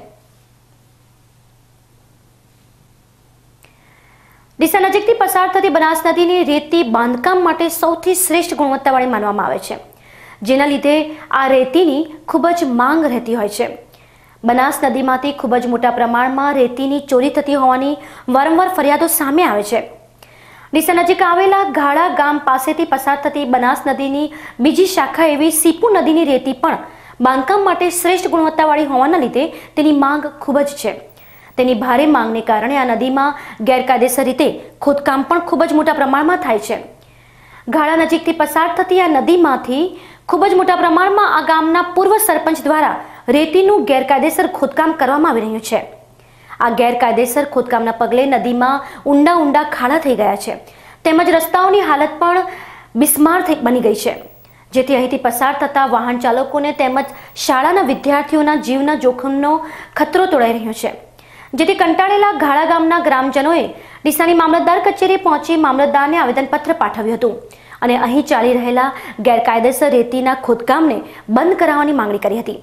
B: ડીસા નજીકથી પસાર થતી બનાસ નદીની રેતી બાંધકામ માટે સૌથી શ્રેષ્ઠ ગુણવત્તાવાળી માનવામાં આવે છે, જેના લીધે આ રેતીની ખૂબ જ માંગ રહેતી હોય છે. બનાસ નદીમાંથી ખૂબ જ મોટા પ્રમાણમાં રેતીની ચોરી થતી હોવાની વારંવાર ફરિયાદો સામે આવે છે. ડીસા નજીક આવેલા ઘાડા ગામ પાસેથી પસાર થતી બનાસ નદીની બીજી શાખા એવી સીપુ નદીની રેતી પણ બાંધકામ માટે શ્રેષ્ઠ ગુણવત્તાવાળી હોવાના લીધે તેની માંગ ખૂબ જ છે. તેની ભારે માંગને કારણે આ નદીમાં ગેરકાયદેસર રીતે ખોદકામ પણ ખૂબ જ મોટા પ્રમાણમાં થાય છે. ઘાડા નજીકથી પસાર થતી આ નદીમાંથી ખૂબ જ મોટા પ્રમાણમાં આ ગામના પૂર્વ સરપંચ દ્વારા રેતીનું ગેરકાયદેસર ખોદકામ કરવામાં આવી રહ્યું છે. આ ગેરકાયદેસર ખોદકામના પગલે નદીમાં ઊંડા ઊંડા ખાડા થઈ ગયા છે, તેમજ રસ્તાઓની હાલત પણ બિસ્માર થઈ બની ગઈ છે, જેથી અહીંથી પસાર થતા વાહન ચાલકોને તેમજ શાળાના વિદ્યાર્થીઓના જીવના જોખમનો ખતરો તોડાઈ રહ્યો છે. જેથી કંટાળેલા ઘાડા ગામના ગ્રામજનોએ ડીસાની મામલતદાર કચેરીએ પહોંચી મામલતદારને આવેદનપત્ર પાઠવ્યું હતું અને અહીં ચાલી રહેલા ગેરકાયદેસર રેતીના ખોદકામને બંધ કરાવવાની માંગણી કરી હતી.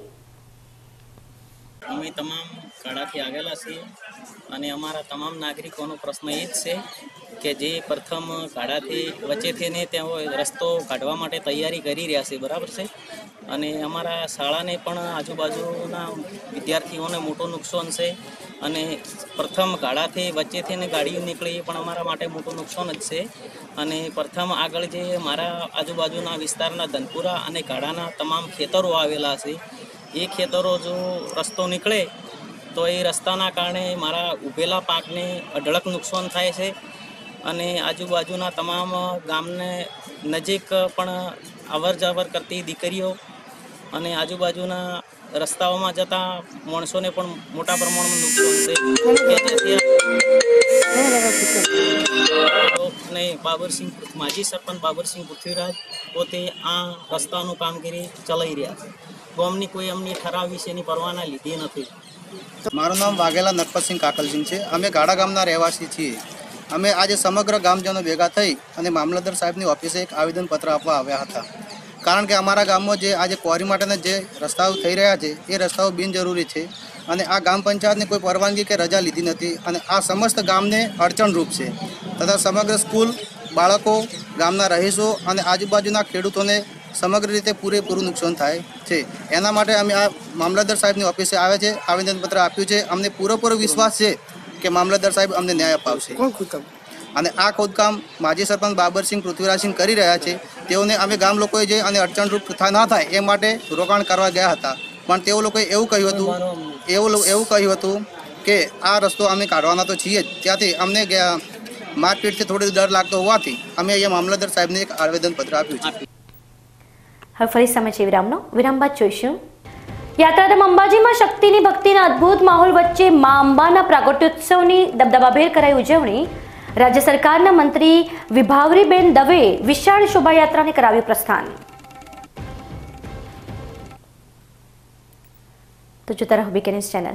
Q: અમે તમામ ગાડાથી આવેલા છીએ અને અમારા તમામ નાગરિકોનો પ્રશ્ન એ જ છે કે જે પ્રથમ ગાડાથી વચ્ચેથી ને ત્યાં રસ્તો કાઢવા માટે તૈયારી કરી રહ્યા છે, બરાબર છે. અને અમારા શાળાને પણ આજુબાજુના વિદ્યાર્થીઓને મોટું નુકસાન છે અને પ્રથમ ગાડાથી વચ્ચેથી ને ગાડીઓ નીકળી એ પણ અમારા માટે મોટું નુકસાન જ છે. અને પ્રથમ આગળ જે મારા આજુબાજુના વિસ્તારના ધનપુરા અને ગાડાના તમામ ખેતરો આવેલા છે, એ ખેતરો જો રસ્તો નીકળે તો એ રસ્તાના કારણે મારા ઉભેલા પાકને અઢળક નુકસાન થાય છે અને આજુબાજુના તમામ ગામને નજીક પણ અવર જવર કરતી દીકરીઓ અને આજુબાજુના રસ્તાઓમાં જતા માણસોને પણ મોટા પ્રમાણમાં નુકસાન છે. ને બાબરસિંહ માજી સરપંચ બાબરસિંહ પૃથ્વીરાજ પોતે આ રસ્તાનું કામગીરી ચલાવી રહ્યા છે. ગામની કોઈ અમને ઠરાવ વિશેની પરવાના લીધી નથી.
R: મારું નામ વાઘેલા નરપતસિંહ કાકલસિંહ છે. અમે ગાડા ગામના રહેવાસી છીએ. અમે આજે સમગ્ર ગામજનો ભેગા થઈ અને મામલતદાર સાહેબની ઓફિસે એક આવેદનપત્ર આપવા આવ્યા હતા. કારણ કે અમારા ગામમાં જે આજે ક્વોરી માટેના જે રસ્તાઓ થઈ રહ્યા છે એ રસ્તાઓ બિનજરૂરી છે અને આ ગામ પંચાયતને કોઈ પરવાનગી કે રજા લીધી નથી અને આ સમસ્ત ગામને અડચણરૂપ છે તથા સમગ્ર સ્કૂલ, બાળકો, ગામના રહીશો અને આજુબાજુના ખેડૂતોને સમગ્ર રીતે પૂરેપૂરું નુકસાન થાય છે. એના માટે અમે આ મામલતદાર સાહેબની ઓફિસે આવે છે, આવેદનપત્ર આપ્યું છે. અમને પૂરેપૂરો વિશ્વાસ છે કે મામલતદાર સાહેબ અમને ન્યાય અપાવશે. અને આ ખોદકામ માજી સરપંચ બાબરસિંહ પૃથ્વીરાજસિંહ કરી રહ્યા છે. તેઓને અમે ગામ લોકોએ જે અને અડચણરૂપ ના થાય એ માટે રોકાણ કરવા ગયા હતા, પણ તેઓ લોકોએ એવું કહ્યું હતું એવું એવું કહ્યું હતું કે આ રસ્તો અમે કાઢવાના તો છીએ જ, ત્યાંથી અમને મારપીટથી થોડો ડર લાગતો હોવાથી અમે અહીંયા મામલતદાર સાહેબને એક આવેદનપત્ર આપ્યું છે.
B: હવે ફરી સમય છે વિરામનો. વિરામ બાદ જોઈશું યાત્રાધામ અંબાજીમાં શક્તિની ભક્તિના અદ્ભુત માહોલ વચ્ચે મા અંબાના પ્રાગટ્યોત્સવની દબદબાભેર કરાઈ ઉજવણી. રાજ્ય સરકારના મંત્રી વિભાવરીબેન દવેએ વિશાળ શોભાયાત્રાને કરાવ્યું પ્રસ્થાન. તો જોતા રહો BK news channel.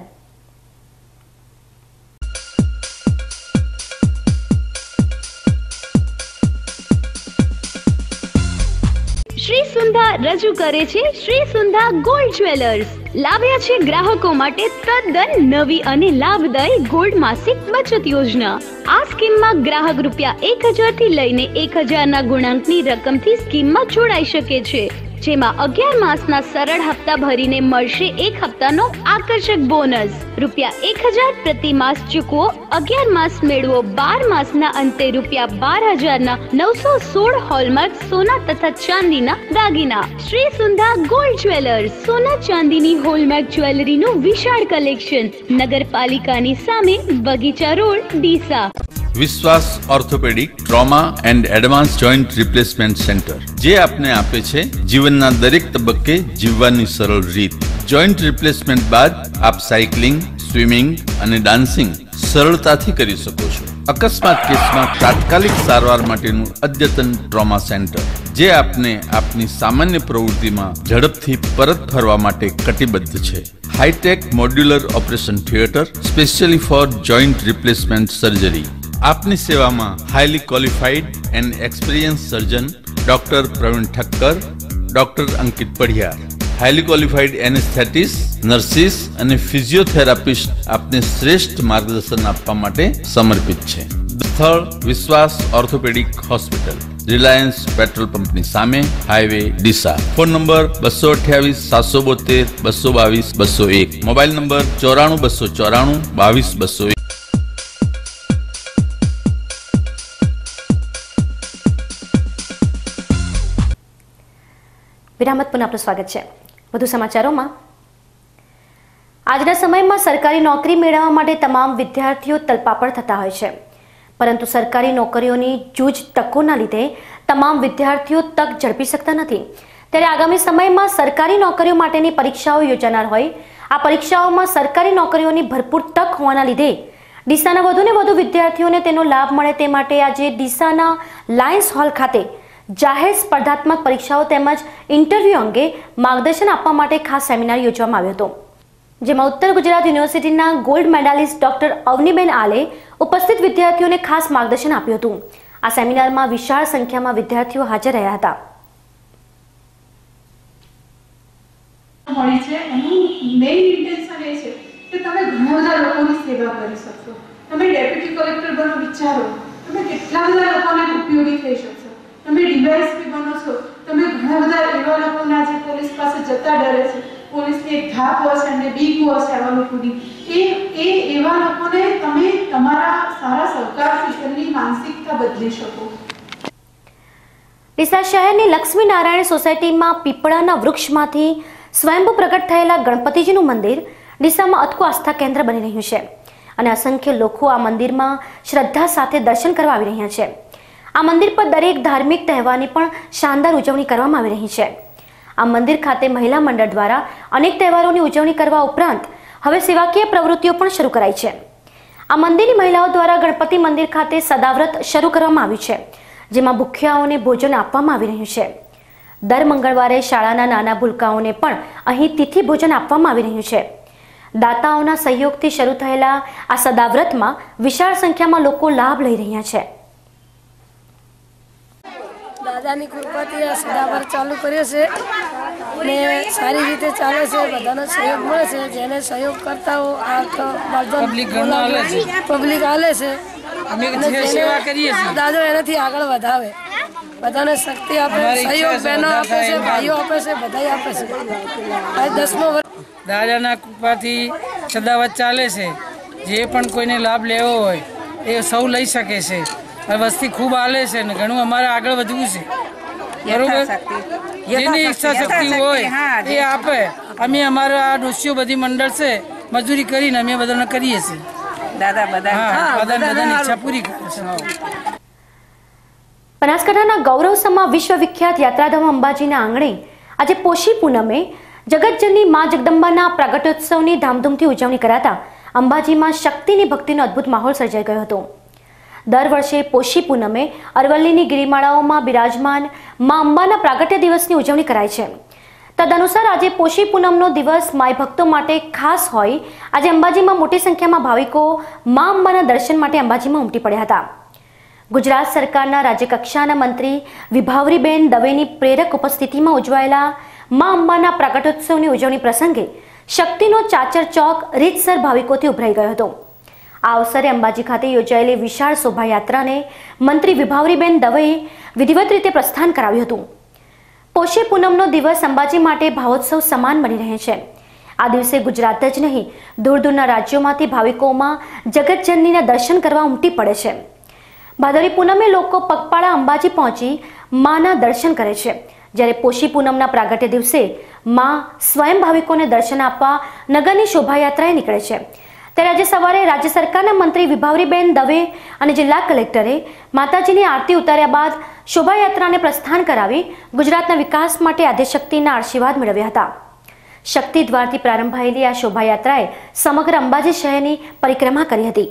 F: Shri Sundha રજૂ કરે છે શ્રી સુંધા ગોલ્ડ જ્વેલર્સ. લાવ્યા છે ગ્રાહકો માટે તદ્દન નવી અને લાભદાયી ગોલ્ડ માસિક બચત યોજના. આ સ્કીમમાં ગ્રાહક રૂપિયા એક હજાર થી લઈને એક હજારના ગુણાંકની રકમથી સ્કીમમાં જોડાઈ શકે છે, જેમાં અગિયાર માસના સરળ હપ્તા ભરીને મળશે એક હપ્તાનો આકર્ષક બોનસ. રૂપિયા એક હજાર પ્રતિ માસ ચૂકવો, અગિયાર માસ મેળવો, બાર માસના અંતે રૂપિયા બાર હજારના નવસો સોળ હોલમાર્ક સોના તથા ચાંદીના દાગીના. Shri Sundha gold jewellers. સોના ચાંદીની હોલમાર્ક જ્વેલરીનું વિશાળ કલેક્શન. નગરપાલિકાની સામે બગીચા road, Deesa.
S: Vishwas orthopaedic trauma and advance joint replacement centre, જે આપને આપે છે જીવનના દરેક તબક્કે જીવવાની સરળ રીત. જોઈન્ટ રિપ્લેસમેન્ટ બાદ આપ સાયકલિંગ, સ્વિમિંગ અને ડાન્સિંગ સરળતાથી કરી શકો છો. અકસ્માત કેસમાં તાત્કાલિક સારવાર માટેનું અદ્યતન ટ્રોમા સેન્ટર, જે આપને આપની સામાન્ય પ્રવૃત્તિમાં ઝડપથી પરત ફરવા માટે કટિબદ્ધ છે. Hitech modular operation theatre specially for joint replacement surgery. આપની સેવામાં highly qualified and experience surgeon doctor Pravin Thakkar, doctor Ankit Padhiyar, highly qualified anaesthetist, nurses અને ફિઝિયોથેરાપિસ્ટ આપને શ્રેષ્ઠ માર્ગદર્શન આપવા માટે સમર્પિત છે. સ્થળ વિશ્વાસ ઓર્થોપેડિક હોસ્પિટલ, રિલાયન્સ પેટ્રોલ પંપની સામે, હાઈવે ડીસા. ફોન નંબર બસો અઠ્યાવીસ સાતસો બોતેર બસો બાવીસ બસો એક. મોબાઈલ નંબર ચોરાણું બસો ચોરાણું બાવીસ બસો એક.
B: વિરામત પુનઃ આપનું સ્વાગત છે. વધુ સમાચારોમાં, આજના સમયમાં સરકારી નોકરી મેળવવા માટે તમામ વિદ્યાર્થીઓ તલપાપડ થતા હોય છે, પરંતુ સરકારી નોકરીઓની જૂજ તકોના લીધે તમામ વિદ્યાર્થીઓ તક ઝડપી શકતા નથી. ત્યારે આગામી સમયમાં સરકારી નોકરીઓ માટેની પરીક્ષાઓ યોજાનાર હોય, આ પરીક્ષાઓમાં સરકારી નોકરીઓની ભરપૂર તક હોવાના લીધે ડીસાના વધુને વધુ વિદ્યાર્થીઓને તેનો લાભ મળે તે માટે આજે ડીસાના લાયન્સ હોલ ખાતે જાહેર સ્પર્ધાત્મક પરીક્ષાઓ તેમજ ઇન્ટરવ્યૂ અંગે માર્ગદર્શન આપવા માટે ખાસ સેમિનાર યોજવામાં આવ્યો હતો, જેમાં ઉત્તર ગુજરાત યુનિવર્સિટીના ગોલ્ડ મેડાલિસ્ટ ડોક્ટર અવનીબેન આલે ઉપસ્થિત વિદ્યાર્થીઓને ખાસ માર્ગદર્શન આપ્યું હતું. આ સેમિનારમાં વિશાળ સંખ્યામાં વિદ્યાર્થીઓ હાજર રહ્યા હતા.
T: મળી છે એનું મેઇન ઇન્ટેન્શન એ છે કે તમે ઘણા બધા લોકોની સેવા કરી શકશો. તમે ડેપ્યુટી કલેક્ટર બનો, વિચારો તમે કેટલા બધા લોકોને ઉપયોગી થઈ શકશો. તમે ડીવાયએસપી બનો છો, તમે ઘણા બધા એવા લોકોના જે પોલીસ પાસે જતા ડરે છે, પોલીસની એક ધાક હોય છે અને બીક હોય છે આવા લોકોની, એ એ એવા લોકોને તમે તમારા સારા સહકારથી તેમની માનસિકતા બદલી શકો.
B: ડીસા શહેરની લક્ષ્મી નારાયણ સોસાયટીમાં પીપળાના વૃક્ષમાંથી સ્વયંભૂ પ્રગટ થયેલા ગણપતિજીનું મંદિર ડીસામાં અતકું આસ્થા કેન્દ્ર બની રહ્યું છે અને અસંખ્ય લોકો આ મંદિરમાં શ્રદ્ધા સાથે દર્શન કરવા આવી રહ્યા છે. આ મંદિર પર દરેક ધાર્મિક તહેવારની પણ શાનદાર ઉજવણી કરવામાં આવી રહી છે. આ મંદિર ખાતે મહિલા મંડળ દ્વારા અનેક તહેવારોની ઉજવણી કરવા ઉપરાંત હવે સેવાકીય પ્રવૃત્તિઓ પણ શરૂ કરાઈ છે. આ મંદિરની મહિલાઓ દ્વારા ગણપતિ મંદિર ખાતે સદાવ્રત શરૂ કરવામાં આવ્યું છે, જેમાં ભૂખ્યાઓને ભોજન આપવામાં આવી રહ્યું છે. દર મંગળવારે શાળાના નાના ભૂલકાઓને પણ અહીં તિથિ ભોજન આપવામાં આવી રહ્યું છે. દાતાઓના સહયોગથી શરૂ થયેલા આ સદાવ્રતમાં વિશાળ સંખ્યામાં લોકો લાભ લઈ રહ્યા છે.
U: દાદાની કૃપાથી આ સદાવ્રત ચાલુ કર્યો છે અને સારી રીતે ચાલે છે. બધાનો સહયોગ મળે છે. જેને સહયોગ કરતા હો આ પબ્લિક પબ્લિક હાલે છે. દાદો એનાથી આગળ વધાવે, બધાને શક્તિ આપે, સહયોગ બહેનો આપે છે, ભાઈઓ આપે છે, બધા આપે છે. આ દસમો વર્ષ
V: દાદાના કૃપાથી સદાવ્રત ચાલે છે. જે પણ કોઈને લાભ લેવો હોય એ સૌ લઈ શકે છે. વસ્તી ખૂબ હાલે છે ને ઘણું અમારે આગળ વધવું છે. બરોબર, જેની ઈચ્છા શક્તિ હોય એ આપે. અમે અમારા આ ડોસીઓ બધી મંડળ છે, મજૂરી કરીને અમે બધાને કરીએ છીએ. દાદા બધા બધાની ઈચ્છા પૂરી કરે છે.
B: બનાસકાંઠાના ગૌરવસમા વિશ્વ વિખ્યાત યાત્રાધામ અંબાજીના આંગણે આજે પોષી પૂનમે જગતજનની મા જગદંબાના પ્રાગટ્યોત્સવની ધામધૂમથી ઉજવણી કરાતા અંબાજીમાં શક્તિની ભક્તિનો અદ્ભુત માહોલ સર્જાઈ ગયો હતો. દર વર્ષે પોષી પૂનમે અરવલ્લીની ગિરિમાળાઓમાં બિરાજમાન મા અંબાના પ્રાગટ્ય દિવસની ઉજવણી કરાય છે. તદનુસાર આજે પોષી પૂનમનો દિવસ માય ભક્તો માટે ખાસ હોય. આજે અંબાજીમાં મોટી સંખ્યામાં ભાવિકો મા અંબાના દર્શન માટે અંબાજીમાં ઉમટી પડ્યા હતા. ગુજરાત સરકારના રાજ્યકક્ષાના મંત્રી વિભાવરીબેન દવેની પ્રેરક ઉપસ્થિતિમાં ઉજવાયેલા મા અંબાના પ્રાગટ્યોત્સવની ઉજવણી પ્રસંગે શક્તિનો ચાચર ચોક રીતસર ભાવિકોથી ઉભરાઈ ગયો હતો. આ અવસરે અંબાજી ખાતે યોજાયેલી વિશાળ શોભાયાત્રાને મંત્રી વિભાવરીબેન દવેએ વિધિવત રીતે પ્રસ્થાન કરાવ્યું હતું. પોષી પૂનમનો દિવસ અંબાજી માટે ભાવોત્સવ સમાન બની રહે છે. આ દિવસે ગુજરાત જ નહીં, દૂર દૂરના રાજ્યોમાંથી ભાવિકોમાં જગતજનનીના દર્શન કરવા ઉમટી પડે છે. ભાદરવી પૂનમે લોકો પગપાળા અંબાજી પહોંચી માના દર્શન કરે છે, જ્યારે પોષી પૂનમના પ્રાગટ્ય દિવસે મા સ્વયં ભાવિકોને દર્શન આપવા નગરની શોભાયાત્રાએ નીકળે છે. ત્યારે આજે સવારે રાજ્ય સરકારના મંત્રી વિભાવરીબેન દવે અને જિલ્લા કલેક્ટરે માતાજીની આરતી ઉતાર્યા બાદ શોભાયાત્રાને પ્રસ્થાન કરાવી ગુજરાતના વિકાસ માટે આદ્યશક્તિના આશીર્વાદ મેળવ્યા હતા. શક્તિ દ્વારથી પ્રારંભાયેલી આ શોભાયાત્રાએ સમગ્ર અંબાજી શહેરની પરિક્રમા કરી હતી.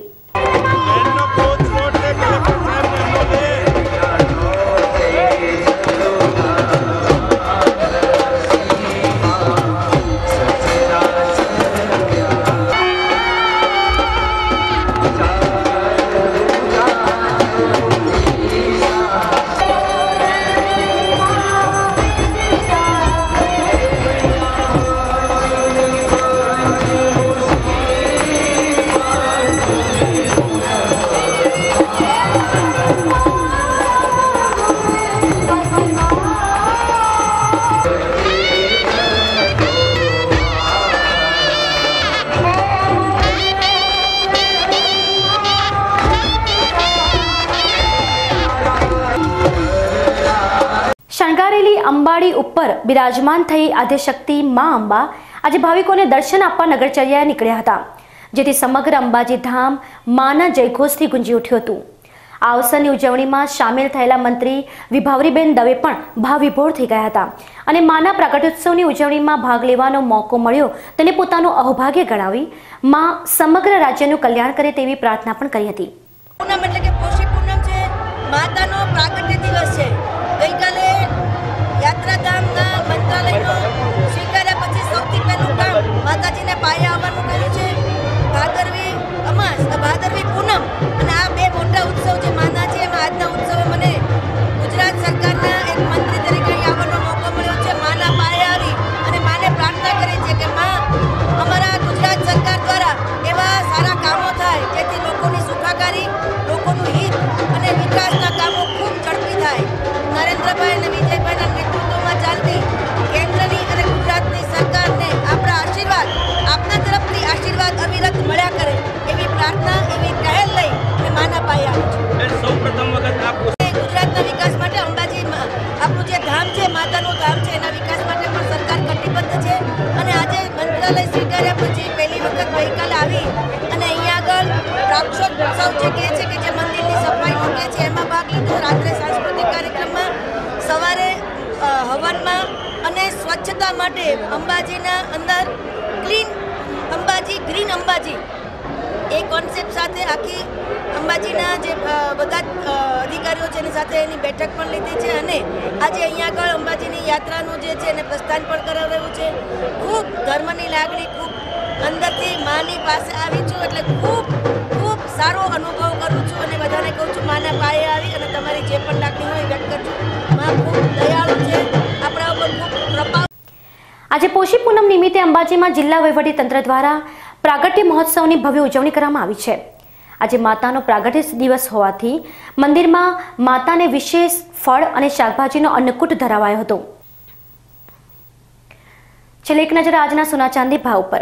B: શણગારેલી અંબાડી ઉપર બિરાજમાન થઈ આદ્યશક્તિ મા અંબા આજે ભાવિકોને દર્શન આપવા નગરચર્યાએ નીકળ્યા હતા, જેથી સમગ્ર અંબાજી ધામ માના જયઘોષથી ગુંજી ઉઠ્યું હતું. આ અવસરની ઉજવણીમાં સામેલ થયેલા મંત્રી વિભાવરીબેન દવે પણ ભાવવિભોર થઈ ગયા હતા અને માના પ્રાગટ્યોત્સવની ઉજવણીમાં ભાગ લેવાનો મોકો મળ્યો તેને પોતાનું અહોભાગ્ય ગણાવી મા સમગ્ર રાજ્યનું કલ્યાણ કરે તેવી પ્રાર્થના પણ કરી હતી.
A: પૂનમ એટલે કે પોષી પૂનમ છે, માતાનો પ્રાગટ્ય દિવસ છે. ગઈકાલે યાત્રાધામના મંત્રાલયનો સ્વીકાર્યા પછી સૌથી પહેલું કામ માતાજીને પાયા આવવાનું કર્યું છે. ભાદરવી અમાસ, ભાદરવી પૂનમ અને આ બે મોટા ઉત્સવ જે માના છે, એમાં આજના ઉત્સવે મને ગુજરાત સરકારના એક મંત્રી તરીકે અહીં આવવાનો મોકો મળ્યો છે. માના પાયા આવી અને માને પ્રાર્થના કરી છે કે મા અમારા ગુજરાત સરકાર દ્વારા એવા સારા કામો થાય જેથી લોકોની સુખાકારી, લોકોનું હિત અને વિકાસના કામો ખૂબ ઝડપી થાય. નરેન્દ્રભાઈ અને વિજયભાઈના નેતૃત્વમાં ચાલતી કેન્દ્રની અને ગુજરાતની સરકારને આપણા આશીર્વાદ, આપના તરફથી આશીર્વાદ અવિરત મળ્યા કરે એવી પ્રાર્થના, એવી પહેલ લઈ અને માના પાયે આવું છું. સૌપ્રથમ વખત આપ ગુજરાતના વિકાસ માટે અંબાજી આપણું જે ધામ છે, માતાનું ધામ છે, એના વિકાસ માટે પણ સરકાર કટિબદ્ધ છે અને આજે મંત્રાલય સ્વીકાર્યા પછી પહેલી વખત ગઈકાલે આવી અને અહીંયા આગળ પ્રાક્ષોત્સવ જે કહે છે કે જે મંદિરની સફાઈનું કહે છે એમાં ભાગ લીધો. રાત્રે સાંસ્કૃતિક કાર્યક્રમમાં, સવારે હવનમાં અને સ્વચ્છતા માટે અંબાજીના અંદર ક્લીન અંબાજી, ગ્રીન અંબાજી એ કોન્સેપ્ટ સાથે આખી અંબાજીના જે બધા અધિકારીઓ છે એની સાથે એની બેઠક પણ લીધી છે અને આજે અહીંયા આગળ અંબાજીની યાત્રાનું જે છે એને પ્રસ્થાન પણ કરાવ્યું છે. ખૂબ ધર્મની લાગણી, ખૂબ અંદરથી માની પાસે આવી છું એટલે ખૂબ ખૂબ સારો અનુભવ કરું છું અને બધાને કહું છું માના પાયે આવી અને તમારી જે પણ લાગણી હોય વ્યક્ત કરજો. મા ખૂબ દયાળુ છે, આપણા ઉપર ખૂબ કૃપા.
B: આજે પોષી પૂનમ નિમિત્તે અંબાજીમાં જિલ્લા વહીવટી તંત્ર દ્વારા પ્રાગટ્ય મહોત્સવની ભવ્ય ઉજવણી કરવામાં આવી છે. આજે માતાનો પ્રાગટ્ય દિવસ હોવાથી મંદિરમાં માતાને વિશેષ ફળ અને શાકભાજીનો અન્નકૂટ ધરાવાયો હતો. છેલ્લે એક નજર આજના સોના ચાંદી ભાવ પર.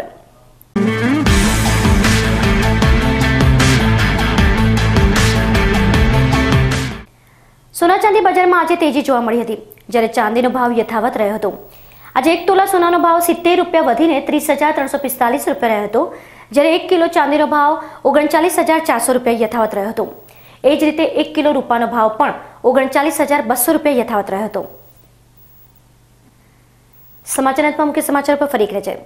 B: સોના ચાંદી બજારમાં આજે તેજી જોવા મળી હતી, જ્યારે ચાંદીનો ભાવ યથાવત રહ્યો હતો. આજે એક તોલા સોનાનો ભાવ સિત્તેર રૂપિયા વધીને ત્રીસ હજાર ત્રણસો પિસ્તાલીસ રૂપિયા રહ્યો હતો, જ્યારે એક કિલો ચાંદીનો ભાવ ઓગણચાલીસ હજાર ચારસો રૂપિયા યથાવત રહ્યો હતો. એ જ રીતે એક કિલો રૂપાનો ભાવ પણ ઓગણચાલીસ હજાર બસો રૂપિયા યથાવત રહ્યો હતો. સમાચાર અંતમાં મુખ્ય સમાચાર પર ફરી એક નજર.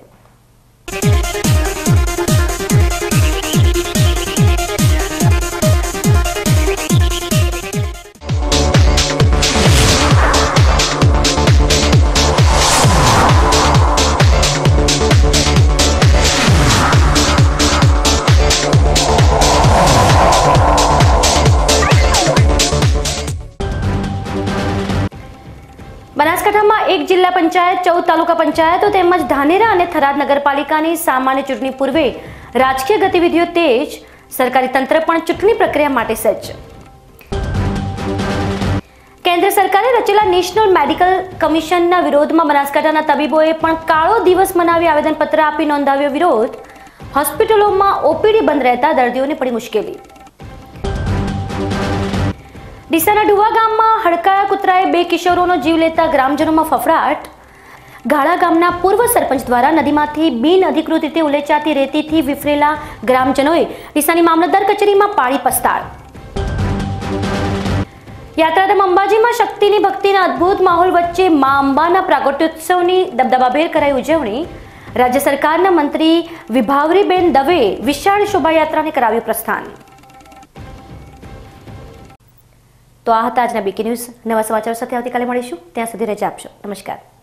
B: બનાસકાંઠામાં એક જિલ્લા પંચાયત, ચૌદ તાલુકા પંચાયતો તેમજ ધાનેરા અને થરાદ નગરપાલિકાની સામાન્ય ચૂંટણી પૂર્વે રાજકીય ગતિવિધિઓ તેજ, સરકારી તંત્ર પણ ચૂંટણી પ્રક્રિયા માટે સજ્જ. કેન્દ્ર સરકારે રચેલા નેશનલ મેડિકલ કમિશનના વિરોધમાં બનાસકાંઠાના તબીબોએ પણ કાળો દિવસ મનાવી આવેદનપત્ર આપી નોંધાવ્યો વિરોધ. હોસ્પિટલોમાં ઓપીડી બંધ રહેતા દર્દીઓને પડી મુશ્કેલી. ડીસાના ડુવા ગામમાં હડકાયા કૂતરાએ બે કિશોરોનો જીવ લેતા ગ્રામજનોમાં ફફડાટ. ગાળા ગામના પૂર્વ સરપંચ દ્વારા નદીમાંથી બિન અધિકૃત રીતે ઉલેચાતી રેતીથી વિફરેલા ગ્રામજનોએ ડીસાની મામલતદાર કચેરીમાં પાડી પસ્તાળ. યાત્રાધામ અંબાજીમાં શક્તિની ભક્તિના અદ્ભુત માહોલ વચ્ચે મા અંબાના પ્રાગટ્યોત્સવની દબદબાભેર કરાઈ ઉજવણી. રાજ્ય સરકારના મંત્રી વિભાવરીબેન દવેએ વિશાળ શોભાયાત્રાને કરાવ્યું પ્રસ્થાન. તો આ હતા આજના બીકે ન્યૂઝ. નવા સમાચારો સાથે આવતીકાલે મળીશું. ત્યાં સુધી રજા આપશો. નમસ્કાર.